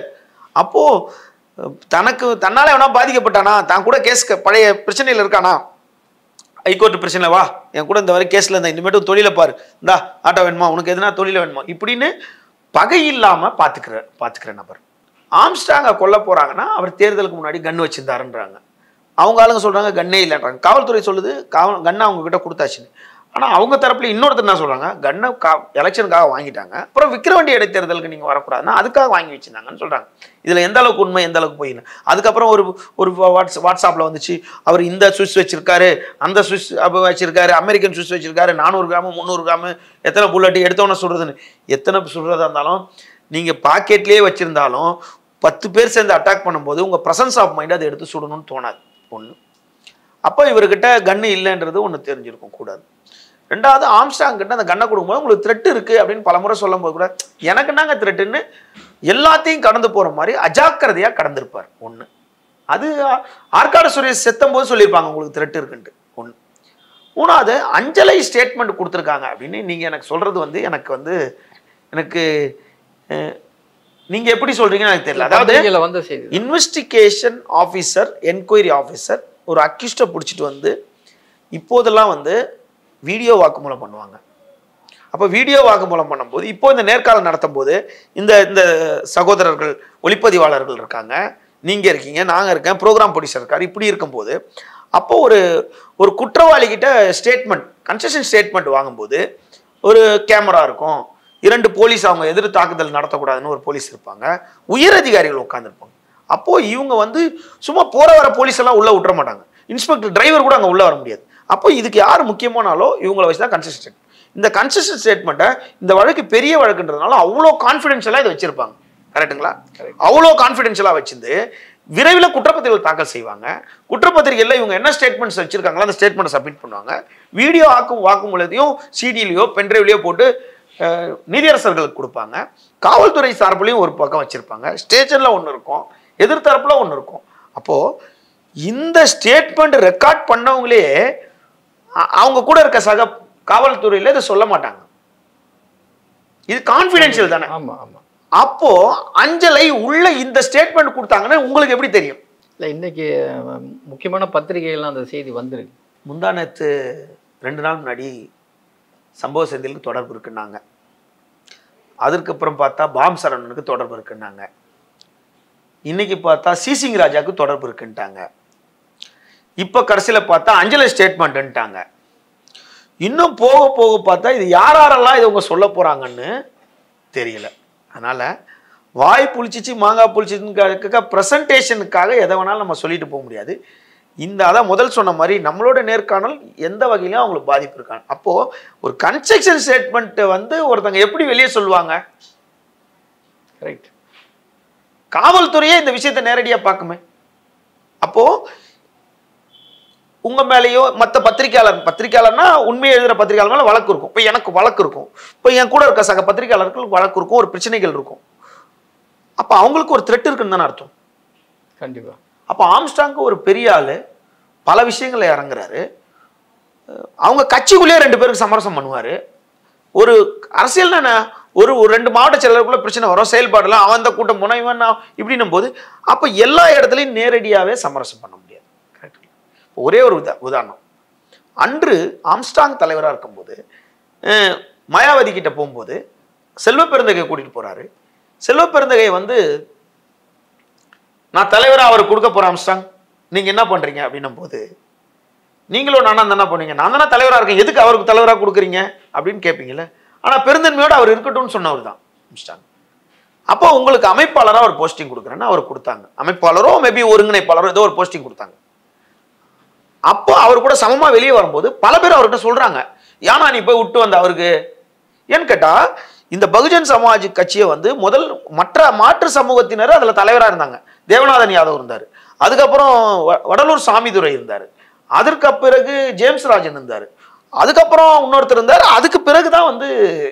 [SPEAKER 1] அப்போது தன்னால் எவனா பாதிக்கப்பட்டானா, தான் கூட கேஸ் பழைய பிரச்சனையில் இருக்கானா, ஹைகோர்ட் பிரச்சனை வா என் கூட இந்த வரை கேஸில் இருந்தால் இனிமேட்டு தொழிலை பாரு, இந்தா ஆட்டோ வேணுமா, உனக்கு எதுனா தொழிலை வேணுமா, இப்படின்னு பகை இல்லாமல் பார்த்துக்கிற நபர். ஆம்ஸ்ட்ராங்கை கொல்ல போகிறாங்கன்னா அவர் தேர்தலுக்கு முன்னாடி கன் வச்சிருந்தாருன்றாங்க. அவங்க ஆளுங்க சொல்கிறாங்க கன்னே இல்லைன்றாங்க. காவல்துறை சொல்லுது கன்னை அவங்க கிட்ட கொடுத்தாச்சுன்னு. ஆனால் அவங்க தரப்புல இன்னொருத்தர் என்ன சொல்கிறாங்க, கன்னை எலெக்ஷனுக்காக வாங்கிட்டாங்க, அப்புறம் விக்கிரவாண்டி இடைத்தேர்தலுக்கு நீங்கள் வரக்கூடாதுன்னா அதுக்காக வாங்கி வச்சுருந்தாங்கன்னு சொல்கிறாங்க. இதில் எந்த அளவுக்கு உண்மை எந்த அளவுக்கு போயின்னு. அதுக்கப்புறம் ஒரு வாட்ஸ்அப்பில் வந்துச்சு, அவர் இந்த சுவிட்ச் வச்சுருக்காரு, அந்த சுவிட்ச் வச்சுருக்காரு, அமெரிக்கன் சுவிட்ச் வச்சுருக்காரு, 400 கிராமு 300 கிராமு எத்தனை புல்லட்டு எடுத்தவொன்னே சுடுறதுன்னு. எத்தனை சுடுறதா இருந்தாலும் நீங்கள் பாக்கெட்லேயே வச்சுருந்தாலும் 10 பேர் சேர்ந்து அட்டாக் பண்ணும்போது உங்கள் ப்ரெசன்ஸ் ஆஃப் மைண்ட் அதை எடுத்து சுடணும்னு தோணாது. ஒன்று. அப்போ இவர்கிட்ட கன்று இல்லைன்றது ஒன்று தெரிஞ்சிருக்கும் கூடாது. ரெண்டாவது ஆம்ஸ்ட்ராங் கிட்ட அந்த கண்ணை கொடுக்கும்போது உங்களுக்கு த்ரெட் இருக்குது அப்படின்னு பலமுறை சொல்லும் போது கூட எனக்கு நாங்கள் த்ரெட்டுன்னு எல்லாத்தையும் கடந்து போகிற மாதிரி அஜாக்கிரதையாக கடந்திருப்பார். ஒன்று. அது ஆற்காடு சுரேஷ் செத்தும் போது சொல்லியிருப்பாங்க உங்களுக்கு த்ரெட் இருக்குன்ட்டு. ஒன்று. மூணாவது அஞ்சலை ஸ்டேட்மெண்ட் கொடுத்துருக்காங்க அப்படின்னு நீங்கள் எனக்கு சொல்கிறது வந்து எனக்கு நீங்கள் எப்படி சொல்கிறீங்கன்னு எனக்கு தெரியல. அதாவது இன்வெஸ்டிகேஷன் ஆஃபீஸர், என்கொயரி ஆஃபீஸர் ஒரு அக்யூஸ்டை பிடிச்சிட்டு வந்து இப்போதெல்லாம் வந்து வீடியோ வாக்குமூலம் பண்ணுவாங்க. அப்போ வீடியோ வாக்குமூலம் பண்ணும்போது இப்போ இந்த நேர்காணல் நடத்தும் போது இந்த சகோதரர்கள் ஒளிப்பதிவாளர்கள் இருக்காங்க, நீங்கள் இருக்கீங்க, நாங்கள் இருக்கேன், ப்ரோக்ராம் ப்ரொடியூசர் இருக்கார், இப்படி இருக்கும்போது அப்போ ஒரு குற்றவாளிகிட்ட ஸ்டேட்மெண்ட் கன்செஷன் ஸ்டேட்மெண்ட் வாங்கும்போது ஒரு கேமரா இருக்கும், 2 போலீஸ் அவங்க எதிர் தாக்குதல் நடத்தக்கூடாதுன்னு ஒரு போலீஸ் இருப்பாங்க, உயர் அதிகாரிகள் உட்காந்துருப்பாங்க. அப்போது இவங்க வந்து சும்மா போகிற வர போலீஸ் எல்லாம் உள்ளே விட்டுற மாட்டாங்க, இன்ஸ்பெக்டர் டிரைவர் கூட அங்கே உள்ளே வர முடியாது. அப்போ இதுக்கு யார் முக்கியமானாலோ இவங்களை வச்சு தான் கன்செஷன் ஸ்டேட்மெண்ட். இந்த கன்செஷன் ஸ்டேட்மெண்ட்டை இந்த வழக்கு பெரிய வழக்குன்றதுனால அவ்வளோ கான்ஃபிடென்ஷியலாக இதை வச்சிருப்பாங்க. கரெக்டுங்களா? அவ்வளோ கான்ஃபிடென்ஷியலாக வச்சிருந்து விரைவில் குற்றப்பத்திரிகைகள் தாக்கல் செய்வாங்க. குற்றப்பத்திரிகையில் இவங்க என்ன ஸ்டேட்மெண்ட்ஸ் வச்சிருக்காங்களோ அந்த ஸ்டேட்மெண்ட்டை சப்மிட் பண்ணுவாங்க. வீடியோ வாக்குமூலத்தையும் சிடிலையோ பென்ட்ரைவ்லையோ போட்டு நீதியரசர்களுக்கு கொடுப்பாங்க. காவல்துறை சார்பிலையும் ஒரு பக்கம் வச்சிருப்பாங்க, ஸ்டேஷனில் ஒன்று இருக்கும், எதிர்த்தரப்புல ஒன்று இருக்கும். அப்போது இந்த ஸ்டேட்மெண்ட் ரெக்கார்ட் பண்ணவங்களே அவங்க கூட இருக்க சக காவல்துறையில் இதை சொல்ல மாட்டாங்க. இது கான்ஃபிடென்ஷியல் தானே.
[SPEAKER 2] ஆமாம் ஆமாம்.
[SPEAKER 1] அப்போ அஞ்சலை உள்ள இந்த ஸ்டேட்மெண்ட் கொடுத்தாங்கன்னா உங்களுக்கு எப்படி தெரியும்?
[SPEAKER 2] இல்லை, இன்னைக்கு முக்கியமான பத்திரிகைகள்லாம் அந்த செய்தி வந்துருக்கு.
[SPEAKER 1] முந்தா நேற்று 2 நாள் முன்னாடி சம்பவ செந்திலுக்கு தொடர்பு இருக்குன்னாங்க. அதற்கப்புறம் பார்த்தா பாம் சரவணனுக்கு தொடர்பு இருக்குன்னாங்க. இன்னைக்கு பார்த்தா சிசிங் ராஜாவுக்கு தொடர்பு இருக்குன்ட்டாங்க. இப்போ கடைசியில் பார்த்தா அஞ்சலை ஸ்டேட்மெண்ட்டுன்ட்டாங்க. இன்னும் போக போக பார்த்தா இது யாரெல்லாம் இதை அவங்க சொல்ல போகிறாங்கன்னு தெரியல. அதனால் வாய் புளிச்சிச்சு மாங்காய் புளிச்சிச்சுன்னு ப்ரெசன்டேஷனுக்காக எதை வேணாலும் நம்ம சொல்லிட்டு போக முடியாது. அதான் முதல் சொன்ன மாதிரி நம்மளோட நேர்காணல் எந்த வகையிலும் அவங்களுக்கு பாதிப்பு இருக்காங்க. அப்போது ஒரு கன்ஸ்ட்ரக்ஷன் ஸ்டேட்மெண்ட்டை வந்து ஒருத்தங்க எப்படி வெளியே சொல்லுவாங்க? ரைட். காவல்துறையே இந்த விஷயத்தை நேரடியாக பார்க்குமே. அப்போது உங்கள் மேலேயோ மற்ற பத்திரிகையாளர்னா உண்மையை எழுதுகிற பத்திரிகையாளர் மேலே வழக்கு இருக்கும். இப்போ எனக்கு வழக்கு இருக்கும், இப்போ என் கூட இருக்க சக பத்திரிகையாளர்களுக்கு வழக்கு இருக்கும், ஒரு பிரச்சனைகள் இருக்கும். அப்போ அவங்களுக்கு ஒரு த்ரெட் இருக்குன்னு தானே அர்த்தம்.
[SPEAKER 2] கண்டிப்பாக. அப்போ
[SPEAKER 1] ஆம்ஸ்ட்ராங்கு ஒரு பெரிய ஆள், பல விஷயங்களை இறங்குறாரு. அவங்க கட்சிக்குள்ளேயே 2 பேருக்கு சமரசம் பண்ணுவார். ஒரு அரசியல் தானே, ஒரு 2 மாவட்ட செயலருக்குள்ள பிரச்சனை வரும், செயல்பாடுலாம் அவன் அந்த கூட்டம் போனால் இவன் இப்படின்னும் போது அப்போ எல்லா இடத்துலையும் நேரடியாகவே சமரசம் பண்ண முடியாது. கரெக்ட். ஒரே ஒரு உதாரணம், அன்று ஆம்ஸ்ட்ராங் தலைவராக இருக்கும்போது மாயாவதி கிட்ட போகும்போது செல்வ பெருந்தகை கூட்டிகிட்டு போகிறாரு. செல்வ பெருந்தகை வந்து நான் தலைவராக அவர் கொடுக்க போகிறேன் ஆம்ஸ்ட்ராங், நீங்கள் என்ன பண்ணுறீங்க அப்படின்னும் போது நீங்களும் நானா தானே போனீங்க, நான் தானே தலைவராக இருக்கேன், எதுக்கு அவருக்கு தலைவராக கொடுக்குறீங்க அப்படின்னு கேட்பீங்கல்ல. ஆனால் பெருந்தன்மையோடு அவர் இருக்கட்டும்னு சொன்னவர் தான் ஆம்ஸ்ட்ராங். அப்போ உங்களுக்கு அமைப்பாளராக ஒரு போஸ்டிங் கொடுக்குறேன்னு அவர் கொடுத்தாங்க. அமைப்பாளரோ மேபி ஒருங்கிணைப்பாளரோ ஏதோ ஒரு போஸ்டிங் கொடுத்தாங்க. அப்போ அவர் கூட சமமாக வெளியே வரும்போது பல பேர் அவர்கிட்ட சொல்கிறாங்க, ஏன்னா நீ போய் விட்டு வந்த அவருக்கு. ஏன்னு கேட்டால் இந்த பகுஜன் சமாஜ் கட்சியை வந்து முதல் மாற்று சமூகத்தினர் அதில் தலைவராக இருந்தாங்க. தேவநாதன் யாதவ் இருந்தார், அதுக்கப்புறம் வடலூர் சாமிதுரை இருந்தார், அதற்கு பிறகு ஜேம்ஸ் ராஜன் இருந்தார், அதுக்கப்புறம் இன்னொருத்தர் இருந்தார், அதுக்கு பிறகு தான் வந்து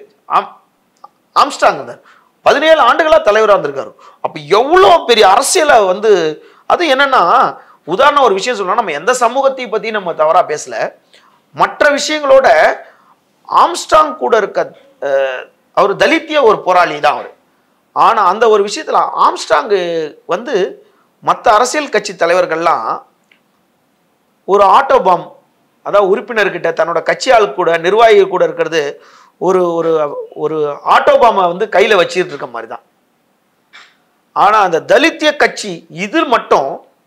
[SPEAKER 1] ஆம்ஸ்ட்ராங் இருந்தார். 17 ஆண்டுகளாக தலைவராக இருந்திருக்காரு. அப்போ எவ்வளோ பெரிய அரசியலை வந்து அது என்னன்னா, உதாரணம் ஒரு விஷயம் சொல்லணும், நம்ம எந்த சமூகத்தை பற்றி நம்ம தவறாக பேசல, மற்ற விஷயங்களோட ஆம்ஸ்ட்ராங் கூட இருக்க அவர் தலித்திய ஒரு போராளி தான் அவர். ஆனால் அந்த ஒரு விஷயத்தில் ஆம்ஸ்ட்ராங் வந்து மற்ற அரசியல் கட்சி தலைவர்கள்லாம் ஒரு ஆட்டோபாம், அதாவது உறுப்பினர்கிட்ட தன்னோட கட்சி ஆள் கூட நிர்வாகி கூட இருக்கிறது ஒரு ஒரு ஒரு ஆட்டோபாமை வந்து கையில் வச்சுட்டு இருக்க மாதிரி தான். ஆனால் அந்த தலித்திய கட்சி இது மட்டும்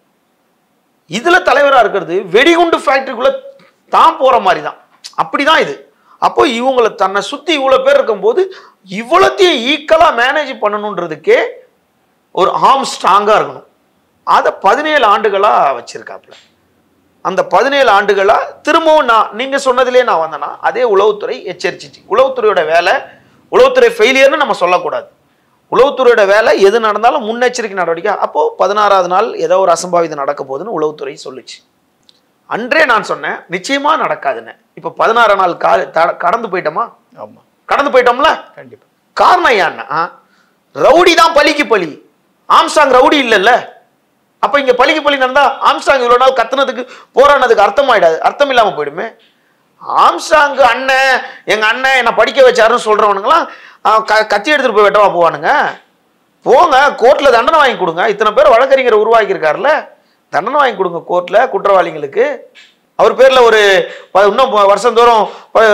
[SPEAKER 1] இதில் தலைவராக இருக்கிறது வெடிகுண்டு ஃபேக்டரிக்குள்ளே தான் போகிற மாதிரி தான். அப்படி தான் இது. அப்போ இவங்களை தன்னை சுற்றி இவ்வளோ பேர் இருக்கும்போது இவ்வளோத்தையும் ஈக்குவலாக மேனேஜ் பண்ணணுன்றதுக்கே ஒரு ஆர்ம் ஸ்ட்ராங்காக இருக்கணும். அதை 17 ஆண்டுகளாக வச்சிருக்காப்புல. அந்த 17 ஆண்டுகளாக திரும்பவும் நீங்கள் சொன்னதிலே நான் வந்தேன்னா அதே உளவுத்துறை எச்சரிச்சிச்சு. உளவுத்துறையோட வேலை, உளவுத்துறை ஃபெயிலியர்னு நம்ம சொல்லக்கூடாது. உளவுத்துறையோட வேலை எது நடந்தாலும் முன்னெச்சரிக்கை நடவடிக்கை. அப்போது 16வது நாள் ஏதோ ஒரு அசம்பாவிதம் நடக்க போகுதுன்னு உளவுத்துறை சொல்லிச்சு. அன்றே நான் சொன்னேன் நிச்சயமாக நடக்காதுன்னு. இப்போ 16 நாள் கடந்து போயிட்டோமா? ஆமாம், கடந்து போயிட்டோம்ல. கண்டிப்பாக. காரணம் ஏன்னா ரவுடி தான் பலிக்கு பலி, ஆம்ஸ்ட்ராங் ரவுடி இல்லைல்ல. அப்போ இங்கே பலிக்கு பலி நடந்தால் ஆம்ஸ்ட்ராங் இவ்வளோ நாள் கத்துனதுக்கு போராடினதுக்கு அர்த்தம் ஆகிடாது, அர்த்தம் இல்லாமல் போயிடுமே. ஆம்ஸ்ட்ராங் அண்ணன் எங்கள் அண்ணன் என்னை படிக்க வச்சாருன்னு சொல்கிறவனுங்களாம் கத்தி எடுத்துகிட்டு போய் வெட்டவா போவானுங்க? போங்க கோர்ட்டில் தண்டனை வாங்கி கொடுங்க. இத்தனை பேர் வழக்கறிஞரை உருவாக்கியிருக்காருல, தண்டனை வாங்கி கொடுங்க கோர்ட்டில் குற்றவாளிகளுக்கு. அவர் பேரில் ஒரு இன்னும் வருஷந்தோறும்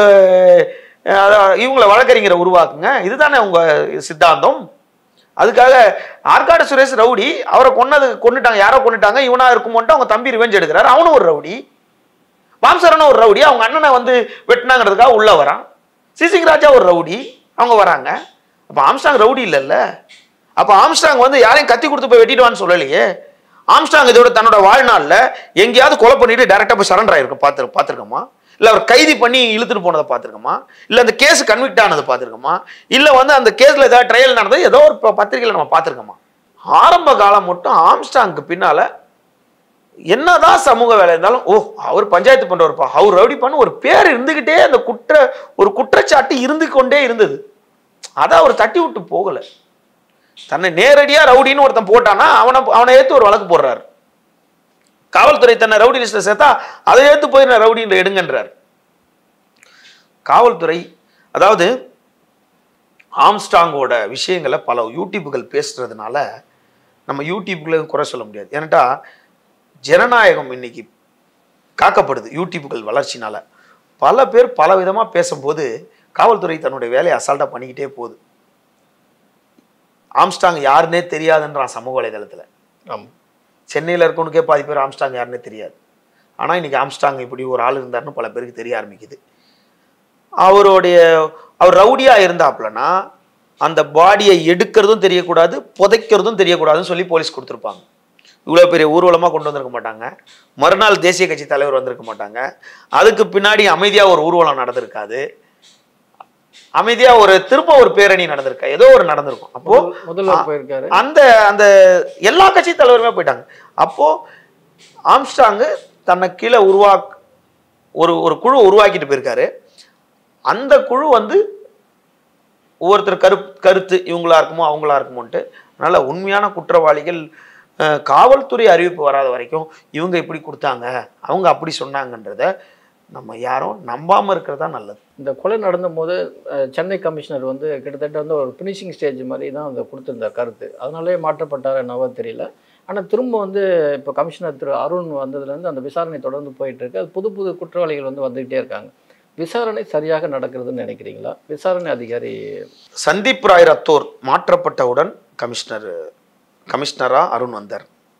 [SPEAKER 1] இவங்களை வழக்கறிஞரை உருவாக்குங்க. இதுதானே உங்கள் சித்தாந்தம். அதுக்காக ஆற்காடு சுரேஷ் ரவுடி, அவரை கொண்டுட்டாங்க, யாரோ கொண்டுட்டாங்க, இவனா இருக்குமோன்ட்டு அவங்க தம்பி ரிவெஞ்ச் எடுக்கிறாரு. அவனும் ஒரு ரவுடி. பாம்சரனும் ஒரு ரவுடி, அவங்க அண்ணனை வந்து வெட்டினாங்கிறதுக்காக உள்ள வரான். சிசிங் ராஜா ஒரு ரவுடி, அவங்க வராங்க. அப்போ ஆம்ஸ்ட்ராங் ரவுடி இல்லைல்ல. அப்போ ஆம்ஸ்ட்ராங் வந்து யாரையும் கத்தி கொடுத்து போய் வெட்டிடுவான்னு சொல்லலையே. ஆம்ஸ்ட்ராங் இதோட தன்னோட வாழ்நாளில் எங்கேயாவது கொலை பண்ணிட்டு டைரக்டாக போய் சரண்டர் ஆகிருக்கும் பார்த்துருக்கோமா? இல்லை அவர் கைது பண்ணி இழுத்துட்டு போனதை பார்த்துருக்கோமா? இல்லை அந்த கேஸ் கன்விக்ட் ஆனதை பார்த்துருக்கோமா? இல்லை வந்து அந்த கேஸில் ஏதாவது ட்ரையல் நடந்தது ஏதோ ஒரு பத்திரிகையில் நம்ம பார்த்துருக்கோமா? ஆரம்ப காலம் மட்டும் ஆம்ஸ்ட்ராங்க்கு பின்னால் என்னதான் சமூக வேலை இருந்தாலும், ஓ அவர் பஞ்சாயத்து பண்ணுறவர்ப்பா, அவர் ரவுடி பண்ணு ஒரு பேர் இருந்துக்கிட்டே அந்த ஒரு குற்றச்சாட்டு இருந்து கொண்டே இருந்தது. அதை அவர் தட்டி விட்டு போகலை. தன்னை நேரடியாக ரவுடின்னு ஒருத்தன் போட்டானா அவனை ஏற்று ஒரு வழக்கு போடுறாரு. காவல்துறை தன்னை ரவுடி லிஸ்ட்ல சேர்த்தா அதை ஏற்று போய் நான் ரவுடின்ற எடுங்கன்றார் காவல்துறை. அதாவது ஆம்ஸ்ட்ராங்கோட விஷயங்களை பல யூடியூப்புகள் பேசுறதுனால நம்ம யூடியூப்புகளையும் குறை சொல்ல முடியாது. ஏன்னாட்டா ஜனநாயகம் இன்னைக்கு காக்கப்படுது யூடியூப்புகள் வளர்ச்சினால. பல பேர் பல விதமாக பேசும்போது காவல்துறை தன்னுடைய வேலையை அசால்ட்டாக பண்ணிக்கிட்டே போகுது. ஆம்ஸ்ட்ராங் யாருன்னே தெரியாதுன்றான் சமூக வலைதளத்தில். ஆமாம், சென்னையில் இருக்கவனுக்கே பாதி பேர் ஆம்ஸ்ட்ராங் யாருன்னே தெரியாது. ஆனால் இன்றைக்கி ஆம்ஸ்ட்ராங் இப்படி ஒரு ஆள் இருந்தாருன்னு பல பேருக்கு தெரிய ஆரம்பிக்குது. அவர் ரவுடியாக இருந்தாப்புலன்னா அந்த பாடியை எடுக்கிறதும் தெரியக்கூடாது, புதைக்கிறதும் தெரியக்கூடாதுன்னு சொல்லி போலீஸ் கொடுத்துருப்பாங்க. இவ்வளோ பெரிய ஊர்வலமாக கொண்டு வந்திருக்க மாட்டாங்க. மறுநாள் தேசிய கட்சி தலைவர் வந்திருக்க மாட்டாங்க. அதுக்கு பின்னாடி அமைதியாக ஒரு ஊர்வலம் நடந்திருக்காது. அமைதியா திரும்ப ஒரு பேரணி நடந்திருக்கா, ஏதோ ஒரு நடந்திருக்கும். அப்போ முதல்வர் போயிருக்காரு, அந்த அந்த எல்லா கட்சி தலைவருமே போயிட்டாங்க. அப்போ ஆம்ஸ்ட்ராங் தன்னை கீழே ஒரு குழு உருவாக்கிட்டு போயிருக்காரு. அந்த குழு வந்து ஒவ்வொருத்தர் கருத்து இவங்களா இருக்குமோ அவங்களா இருக்குமோன்ட்டு. அதனால உண்மையான குற்றவாளிகள் காவல்துறை அறிவிப்பு வராத வரைக்கும் இவங்க இப்படி கொடுத்தாங்க அவங்க அப்படி சொன்னாங்கன்றத நம்ம யாரும் நம்பாமல் இருக்கிறது தான் நல்லது.
[SPEAKER 2] இந்த கொலை நடந்த போது சென்னை கமிஷனர் வந்து கிட்டத்தட்ட வந்து ஒரு ஃபினிஷிங் ஸ்டேஜ் மாதிரி தான் அதை கொடுத்துருந்தார் கருத்து. அதனாலே மாற்றப்பட்டார் என்னவோ தெரியல. ஆனால் திரும்ப வந்து இப்போ கமிஷனர் திரு அருண் வந்ததுலேருந்து அந்த விசாரணை தொடர்ந்து போயிட்டுருக்கு. அது புது புது குற்றவாளிகள் வந்து வந்துக்கிட்டே இருக்காங்க. விசாரணை சரியாக நடக்கிறதுன்னு நினைக்கிறீங்களா? விசாரணை அதிகாரி
[SPEAKER 1] சந்தீப் ராய் ரத்தோர் மாற்றப்பட்டவுடன் கமிஷனராக அருண் வந்தார்.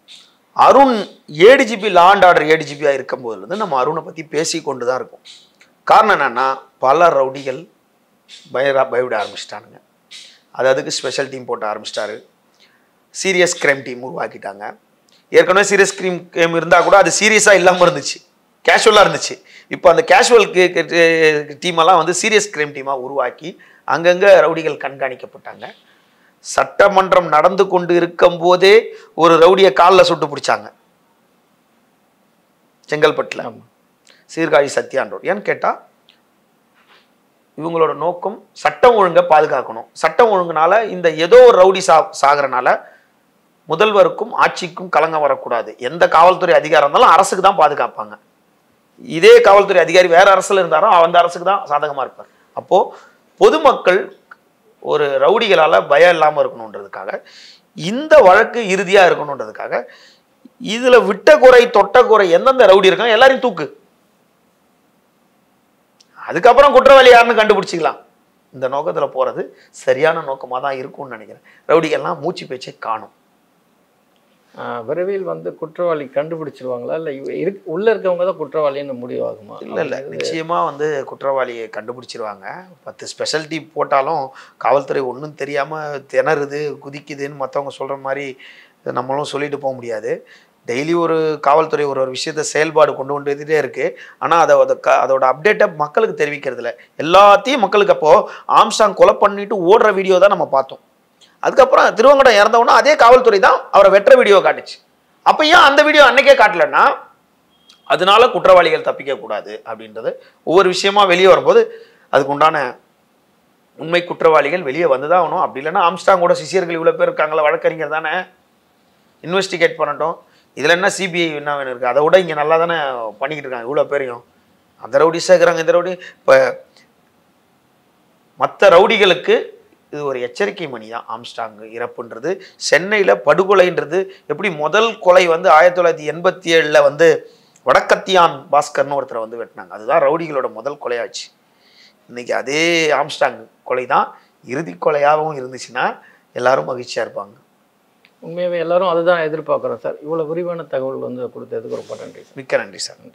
[SPEAKER 1] Arun ADGP law and order ஏடிஜிபியாக இருக்கும்போதுலேருந்து நம்ம அருணை பற்றி பேசி கொண்டு தான் இருக்கோம். காரணம் என்னென்னா பல ரவுடிகள் பயவிட ஆரம்பிச்சிட்டானுங்க. அதுக்கு ஸ்பெஷல் டீம் போட்டு ஆரம்பிச்சிட்டாரு. சீரியஸ் கிரைம் டீம் உருவாக்கிட்டாங்க. ஏற்கனவே சீரியஸ் கிரைம் இருந்தால் கூட அது சீரியஸாக இல்லாமல் இருந்துச்சு, கேஷுவலாக இருந்துச்சு. இப்போ அந்த கேஷுவல் டீமெல்லாம் வந்து சீரியஸ் கிரைம் டீமாக உருவாக்கி அங்கங்கே ரவுடிகள் கண்காணிக்கப்பட்டாங்க. சட்டமன்றம் நடந்து கொண்டு இருக்கும் போதே ஒரு ரவுடியை காலில் சுட்டு பிடிச்சாங்க செங்கல்பட்டில், சீர்காழி சத்யான்றோர். ஏன்னு கேட்டால் இவங்களோட நோக்கம் சட்டம் ஒழுங்கை பாதுகாக்கணும். சட்டம் ஒழுங்குனால இந்த ஏதோ ஒரு ரவுடி சாகிறனால முதல்வருக்கும் ஆட்சிக்கும் கலங்கம் வரக்கூடாது. எந்த காவல்துறை அதிகாரம் இருந்தாலும் அரசுக்கு தான் பாதுகாப்பாங்க. இதே காவல்துறை அதிகாரி வேற அரசுல இருந்தாலும் அந்த அரசுக்கு தான் சாதகமாக இருப்பார். அப்போது பொதுமக்கள் ஒரு ரவுடிகளால் பயம் இல்லாமல் இருக்கணுன்றதுக்காக, இந்த வழக்கு இறுதியாக இருக்கணுன்றதுக்காக, இதில் விட்ட குறை தொட்ட குறை எந்தெந்த ரவுடி இருக்காங்க எல்லாரையும் தூக்கு, அதுக்கப்புறம் குற்றவாளி யாருன்னு கண்டுபிடிச்சிக்கலாம். இந்த நோக்கத்தில் போகிறது சரியான நோக்கமாக தான் இருக்கும்னு நினைக்கிறேன். ரவுடிகள்லாம் மூச்சு பேச்சை காணும்.
[SPEAKER 2] விரைவில் வந்து குற்றவாளி கண்டுபிடிச்சிருவாங்களா, இல்லை உள்ளே இருக்கவங்க தான் குற்றவாளின்னு முடிவாகுமா?
[SPEAKER 1] இல்லை நிச்சயமாக வந்து குற்றவாளியை கண்டுபிடிச்சிருவாங்க. 10 ஸ்பெஷல் டீம் போட்டாலும் காவல்துறை ஒன்றும் தெரியாமல் திணறுது குதிக்குதுன்னு மற்றவங்க சொல்கிற மாதிரி நம்மளும் சொல்லிட்டு போக முடியாது. டெய்லி ஒரு காவல்துறை ஒரு விஷயத்தை செயல்பாடு கொண்டு வந்துட்டே இருக்குது. ஆனால் அதோட அப்டேட்டை மக்களுக்கு தெரிவிக்கிறது இல்லை. எல்லாத்தையும் மக்களுக்கு அப்போது ஆம்ஸ்டாங் கொலை பண்ணிட்டு ஓடுற வீடியோ தான் நம்ம பார்த்தோம். அதுக்கப்புறம் திருவங்கடம் இறந்தவொன்னா அதே காவல்துறை தான் அவரை வெற்ற வீடியோ காட்டுச்சு. அப்போ ஏன் அந்த வீடியோ அன்னைக்கே காட்டலன்னா அதனால குற்றவாளிகள் தப்பிக்கக்கூடாது அப்படின்றது ஒவ்வொரு விஷயமா வெளியே வரும்போது அதுக்கு உண்டான உண்மை குற்றவாளிகள் வெளியே வந்துதான் ஆகணும். அப்படி இல்லைன்னா ஆம்ஸ்டாங்கோட சிஷியர்கள் இவ்வளோ பேர் இருக்காங்களா, வழக்கறிஞர் தானே, இன்வெஸ்டிகேட் பண்ணட்டும். இதில் என்ன சிபிஐ என்ன வேணும் இருக்குது, அதை விட இங்கே நல்லா தானே பண்ணிக்கிட்டு இருக்காங்க இவ்வளோ பேரையும். அந்த ரவுடி சேர்க்குறாங்க, இந்த ரவுடி. இப்போ மற்ற ரவுடிகளுக்கு இது ஒரு எச்சரிக்கை மணி தான். ஆம்ஸ்டாங் இறப்புன்றது, சென்னையில் படுகொலைன்றது. எப்படி முதல் கொலை வந்து 1987 வந்து வடக்கத்தியான் பாஸ்கர்னு ஒருத்தரை வந்து வெட்டினாங்க, அதுதான் ரவுடிகளோட முதல் கொலையாச்சு. இன்னைக்கு அதே ஆம்ஸ்டாங் கொலை தான் இறுதி கொலையாகவும் இருந்துச்சுன்னா எல்லாரும் மகிழ்ச்சியாக இருப்பாங்க.
[SPEAKER 2] உண்மையாகவே எல்லாரும் அதுதான் எதிர்பார்க்குறோம் சார். இவ்வளோ விரிவான தகவல் வந்து கொடுத்ததுக்கு ரொம்ப நன்றி.
[SPEAKER 1] மிக்க நன்றி சார்.